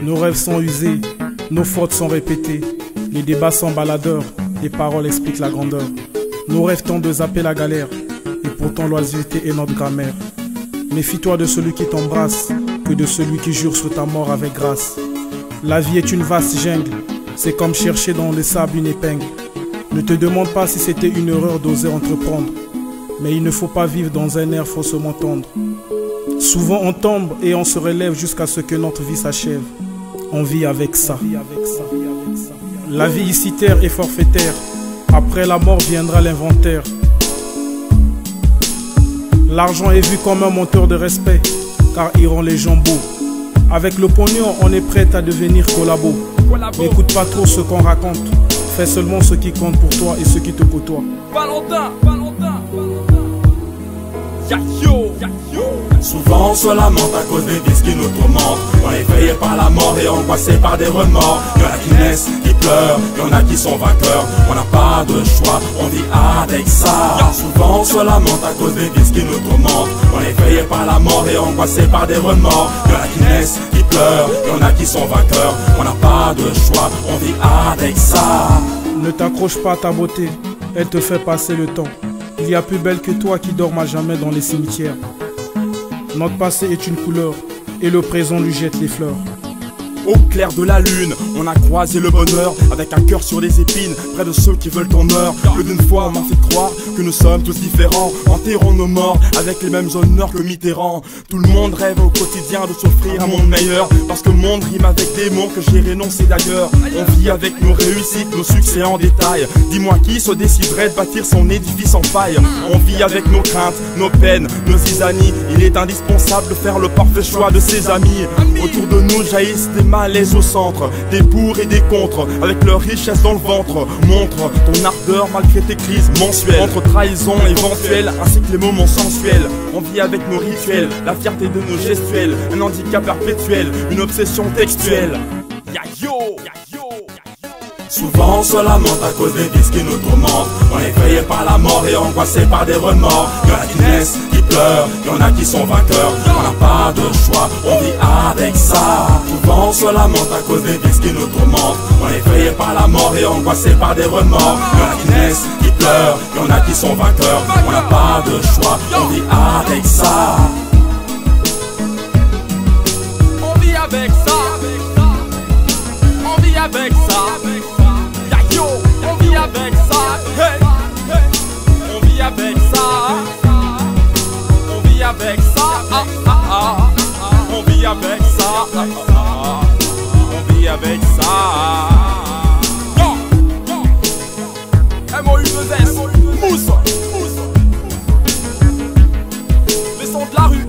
Nos rêves sont usés, nos fautes sont répétées. Les débats sont baladeurs, les paroles expliquent la grandeur. Nos rêves tentent de zapper la galère, et pourtant l'oisiveté est notre grammaire. Méfie-toi de celui qui t'embrasse, que de celui qui jure sur ta mort avec grâce. La vie est une vaste jungle, c'est comme chercher dans le sable une épingle. Ne te demande pas si c'était une erreur d'oser entreprendre, mais il ne faut pas vivre dans un air faussement tendre. Souvent on tombe et on se relève jusqu'à ce que notre vie s'achève. On vit avec ça. La vie ici terre est forfaitaire. Après la mort viendra l'inventaire. L'argent est vu comme un moteur de respect, car il rend les gens beaux. Avec le pognon, on est prêt à devenir collabo. N'écoute pas trop ce qu'on raconte. Fais seulement ce qui compte pour toi et ce qui te côtoie. Valentin. Souvent on se lamente à cause des vices qui nous tourmentent. On est effrayé par la mort et angoissé par des remords. Y'en a qui naissent, qui pleurent, y'en a qui sont vainqueurs. On n'a pas de choix, on vit avec ça. Souvent on se lamente à cause des vices qui nous tourmentent. On est effrayé par la mort et angoissé par des remords. Y'en a qui naissent, qui pleurent, y'en a qui sont vainqueurs. On n'a pas de choix, on vit avec ça. Ne t'accroche pas à ta beauté, elle te fait passer le temps. Il y a plus belle que toi qui dorme à jamais dans les cimetières. Notre passé est une couleur et le présent lui jette les fleurs. Au clair de la lune, on a croisé le bonheur avec un cœur sur les épines, près de ceux qui veulent ton heure. Plus d'une fois on m'a fait croire que nous sommes tous différents. Enterrons nos morts avec les mêmes honneurs que Mitterrand. Tout le monde rêve au quotidien de s'offrir un monde meilleur, parce que le monde rime avec des mots que j'ai rénoncés d'ailleurs. On vit avec nos réussites, nos succès en détail. Dis-moi qui se déciderait de bâtir son édifice en paille. On vit avec nos craintes, nos peines, nos zizanies. Il est indispensable de faire le parfait choix de ses amis. Autour de nous jaillissent des malaise au centre, des pour et des contre, avec leur richesse dans le ventre. Montre ton ardeur malgré tes crises mensuelles, entre trahison éventuelle ainsi que les moments sensuels. On vit avec nos rituels, la fierté de nos gestuels, un handicap perpétuel, une obsession textuelle. Souvent on se lamente à cause des vices qui nous tourmentent. On est effrayé par la mort et angoissé par des remords. Y'en a qui naissent, qui pleurent, y'en a qui sont vainqueurs. On n'a pas de choix, on vit avec ça. Souvent on se lamente à cause des vices qui nous tourmentent. On est effrayé par la mort et angoissé par des remords. Y'en a qui naissent, qui pleurent, y'en a qui sont vainqueurs. On n'a pas de choix, on vit avec ça. On vit avec ça. On vit avec ça. On vit avec ça, hey, hey. On vit avec ça, on vit avec ça, on vit avec ça, on vit avec ça. M-O-U-2-S, Mousse. Les sons de la rue.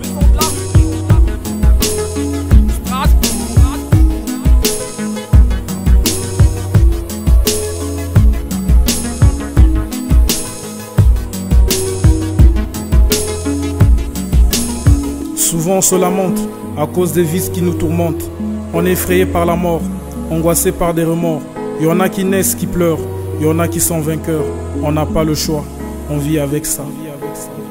Souvent on se lamente à cause des vices qui nous tourmentent. On est effrayé par la mort, angoissé par des remords. Il y en a qui naissent, qui pleurent, il y en a qui sont vainqueurs. On n'a pas le choix, on vit avec ça.